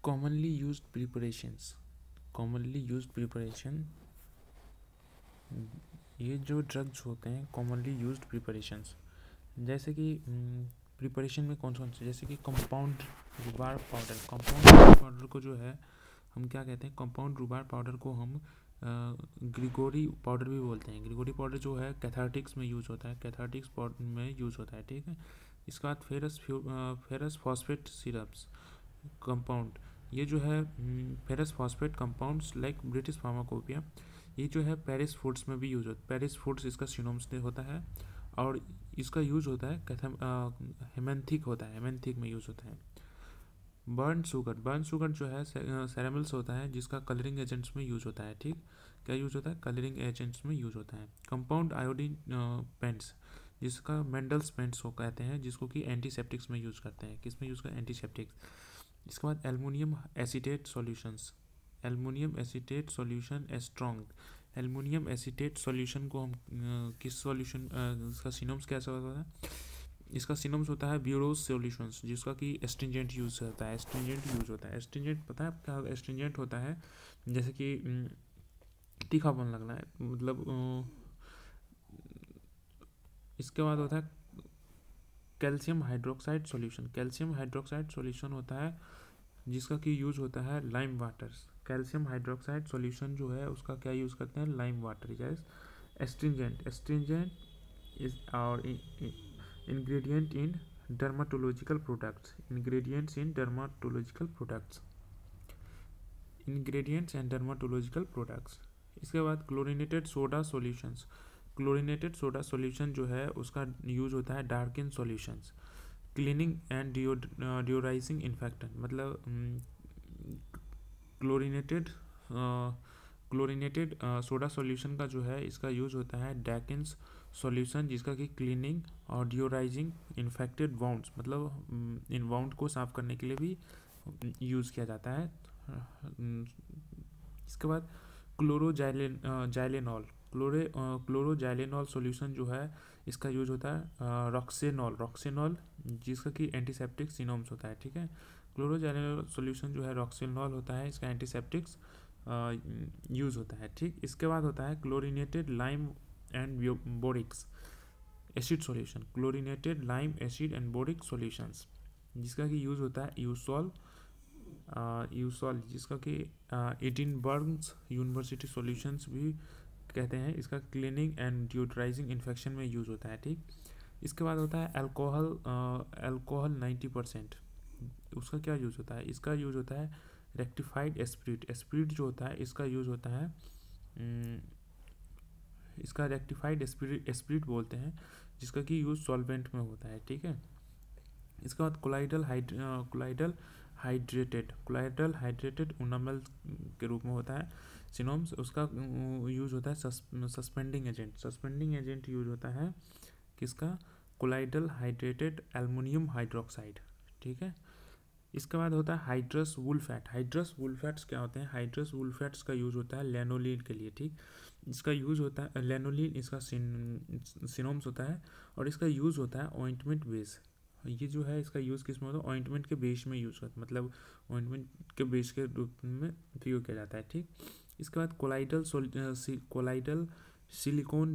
Commonly used preparation, ये जो drugs होते हैं कॉमनली यूज्ड प्रिपरेशंस, जैसे कि प्रिपरेशन में कौन कौन से, जैसे कि कंपाउंड रूबार पाउडर को जो है हम क्या कहते हैं, कंपाउंड रूबार पाउडर को हम ग्रिगोरी पाउडर भी बोलते हैं। ग्रिगोरी पाउडर जो है कैथार्टिक्स में यूज़ होता है, में यूज़ होता है, ठीक है। इसके बाद फेरस फॉस्फेट सिरप्स कंपाउंड, ये जो है ferrous phosphate compounds like British pharmacopoeia, ये जो है पेरिस फूड्स में भी यूज होता है। पेरिस फूड्स इसका सिनोनिम्स होता है और इसका यूज होता है हेमेंथिक होता है, हेमेंथिक में यूज होता है। बर्न शुगर जो है सेरेमल्स होता है जिसका कलरिंग एजेंट्स में यूज होता है, ठीक। क्या यूज होता है, कलरिंग एजेंट्स में यूज होता है। कंपाउंड आयोडीन पेंट्स, जिसका मेंडल्स पेंट्स को कहते हैं, जिसको कि एंटीसेप्टिक्स में यूज करते हैं। किस में यूज करते हैं, एंटीसेप्टिक्स। इसके बाद aluminium acetate solutions, aluminium acetate solution strong, aluminium acetate solution को हम किस सॉल्यूशन, इसका सिनोम्स कैसा होता है, इसका सिनोम्स होता है ब्यूरोज सॉल्यूशंस, जिसका कि एस्ट्रिंजेंट यूज होता है। एस्ट्रिंजेंट पता है क्या एस्ट्रिंजेंट होता है, जैसे कि तीखापन लगना है, मतलब इसके बाद होता है कैल्शियम हाइड्रोक्साइड सॉल्यूशन होता है जिसका कि यूज होता है lime water. Calcium hydroxide solution जो है उसका क्या यूज करते हैं, लाइम वाटर। जैसे एस्ट्रिंजेंट इज और ingredient in dermatological products, ingredients and dermatological products. इसके बाद क्लोरीनेटेड सोडा सॉल्यूशन जो है उसका यूज होता है Dakin solutions, cleaning and deodorising infectant, मतलब क्लोरीनेटेड सोडा सॉल्यूशन का जो है इसका यूज होता है डैकिन्स सॉल्यूशन, जिसका कि क्लीनिंग और डिओराइजिंग इन्फेक्टेड वाउंड्स, मतलब इन वाउंड को साफ करने के लिए भी यूज़ किया जाता है। इसके बाद क्लोरोजाइलेनॉल सॉल्यूशन जो है इसका यूज होता है रॉक्सेनॉल, जिसका कि एंटीसेप्टिक सिनोम्स होता है, ठीक है। क्लोरोजाइलेनॉल सॉल्यूशन जो है रॉक्सेनॉल होता है, इसका एंटीसेप्टिक्स यूज होता है, ठीक। इसके बाद होता है chlorinated lime and boric acid solution, chlorinated lime acid and boric solutions, जिसका कि यूज होता है यूसॉल, जिसका कि एडिनबर्ग यूनिवर्सिटी सॉल्यूशंस भी कहते हैं। इसका क्लीनिंग एंड डिओडराइजिंग इन्फेक्शन में यूज होता है, ठीक। इसके बाद होता है अल्कोहल 90%, उसका क्या यूज होता है, इसका यूज होता है रेक्टिफाइड एस्पिरिट जो होता है इसका यूज होता है, इसका रेक्टिफाइड एस्पिरिट बोलते हैं, जिसका कि यूज सॉल्वेंट में होता है, ठीक है। इसके बाद कोलाइडल हाइड्रेटेड उनामल के रूप में होता है सिनोम्स, उसका यूज होता है सस्पेंडिंग एजेंट यूज होता है किसका, कोलाइडल हाइड्रेटेड एल्युमिनियम हाइड्रोक्साइड, ठीक है। इसके बाद होता है हाइड्रस वुल फैट्स क्या होते हैं, हाइड्रस वुल फैट्स का यूज होता है लैनोलीन के लिए, ठीक। इसका यूज होता है लैनोलीन, इसका सिनोम्स होता है और इसका यूज होता है ऑइंटमेंट बेस, ये जो है इसका यूज़ किस में होता है, ऑइंटमेंट के बेस में यूज़ होता है, मतलब ऑइंटमेंट के बेस के रूप में प्रयोग किया जाता है, ठीक। इसके बाद कोलाइडल सिलिकॉन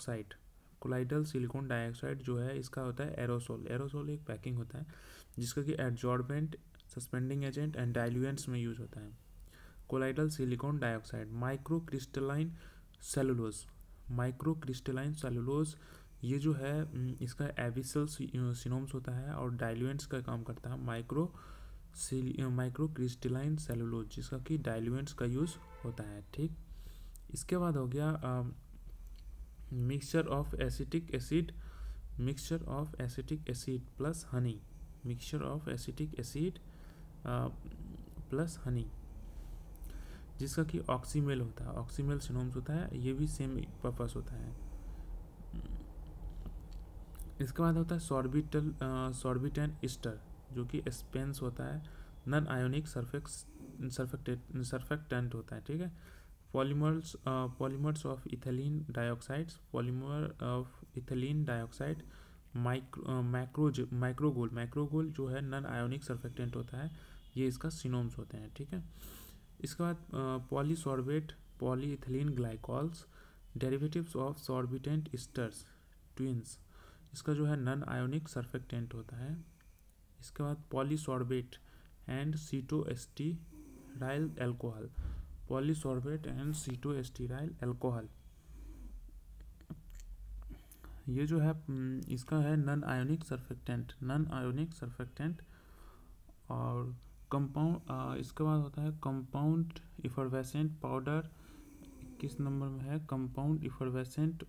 डाइऑक्साइड जो है इसका होता है एरोसोल एक पैकिंग होता है, जिसका कि adsorbent, suspending agent and diluents में यूज़ होता है। Colloidal silicon dioxide. Microcrystalline cellulose, ये जो है इसका एविसल सिनोम्स होता है और डाइल्यूएंट्स का काम करता है। माइक्रोक्रिस्टलाइन सेलुलोज, जिसका कि डाइल्यूएंट्स का यूज़ होता है, ठीक। इसके बाद हो गया mixture of acetic acid plus honey, जिसका कि ऑक्सीमेल होता है, ऑक्सीमेल सिनोम्स होता है, ये भी सेम पर्पस होता है। इसके बाद होता है सॉर्बिटेंट ईस्टर, जो कि स्पेंस होता है, नॉन आयोनिक सर्फेक्टेंट होता है, ठीक है। Polymers of ethylene dioxide, macrogol जो है नॉन आयोनिक सर्फेक्टेंट होता है, ये इसका सिनोम्स होते हैं, ठीक है। इसके बाद polysorbate polyethylene glycols derivatives of sorbitan esters tweens, इसका जो है नॉन आयोनिक सर्फेक्टेंट होता है। इसके बाद polysorbate and cetostearyl alcohol, polysorbate and cetostearyl alcohol, ये जो है इसका है नॉन आयोनिक सर्फेक्टेंट। और कंपाउंड इसके बाद होता है कंपाउंड इफरवेसेंट पाउडर, किस नंबर में है कंपाउंड इफरवेसेंट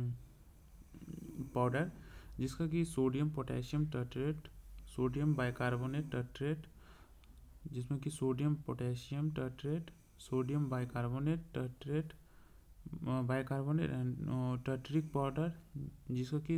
पाउडर, जिसका कि sodium potassium tartrate, sodium bicarbonate tartrate, जिसमें कि sodium potassium tartrate, sodium bicarbonate tartrate, bicarbonate and tartaric powder, जिसको कि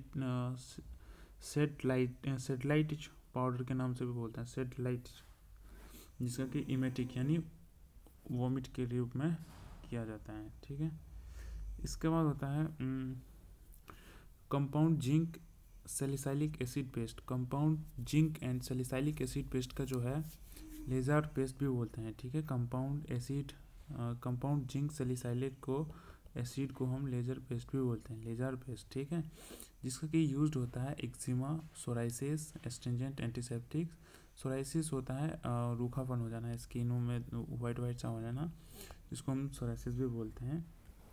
सेटेलाइट पाउडर के नाम से भी बोलते हैं, सेटेलाइट, जिसका कि इमेटिक यानी वोमिट के रूप में किया जाता है, ठीक है। इसके बाद होता है compound zinc salicylic acid paste, compound zinc and salicylic acid paste का जो है लेजर पेस्ट भी बोलते हैं, ठीक है। कंपाउंड जिंक सैलिसाइलिक को एसिड को हम लेजर पेस्ट भी बोलते हैं, लेजर पेस्ट, ठीक है, जिसका कि यूज्ड होता है eczema, psoriasis, astringent antiseptic. Psoriasis होता है रूखापन हो जाना, स्किनों में वाइट सा हो जाना, जिसको हम सोराइसिस भी बोलते हैं।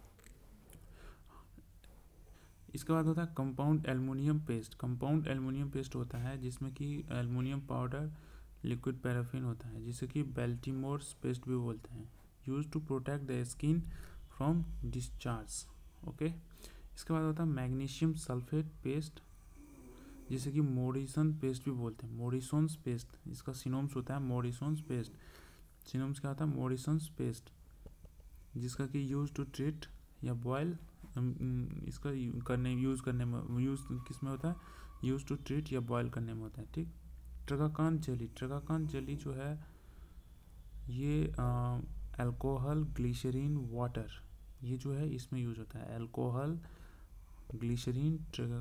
इसके बाद होता है compound aluminium paste, compound aluminium paste होता है जिसमें कि एल्युमिनियम पाउडर लिक्विड पैराफिन होता है, जिसे कि बेल्टीमोर्स पेस्ट भी बोलते हैं, use to protect the skin from discharge, okay. इसके बाद होता है मैग्नीशियम सल्फेट पेस्ट, जिसे कि मोरिसन पेस्ट भी बोलते हैं, मोरिसोन्स पेस्ट, इसका सिनोम्स होता है मोरिसोन्स पेस्ट। सिनोम्स क्या होता है मोरिसोन्स पेस्ट, जिसका कि यूज टू ट्रीट या बॉयल, इसका यूज़ किस में होता है, यूज टू ट्रीट या बॉयल करने में होता है, ठीक। ट्रगाकांत जेली जो है ये अल्कोहल ग्लिसरीन वाटर, ये जो है इसमें यूज होता है, अल्कोहल ग्लिसरीन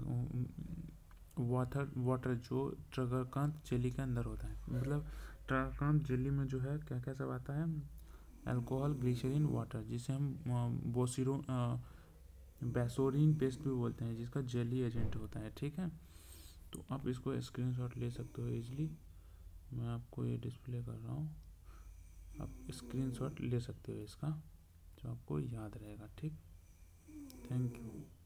वाटर जो ट्रगाकांत जेली के अंदर होता है। मतलब ट्रगाकांत जेली में जो है क्या क्या सब आता है, अल्कोहल ग्लिसरीन वाटर, जिसे हम बेसोरीन पेस्ट भी बोलते हैं, जिसका जेली एजेंट होता है, ठीक है। तो आप इसको स्क्रीनशॉट ले सकते हो इजीली, मैं आपको ये डिस्प्ले कर रहा हूँ, आप स्क्रीनशॉट ले सकते हो इसका, जो आपको याद रहेगा, ठीक। Thank you.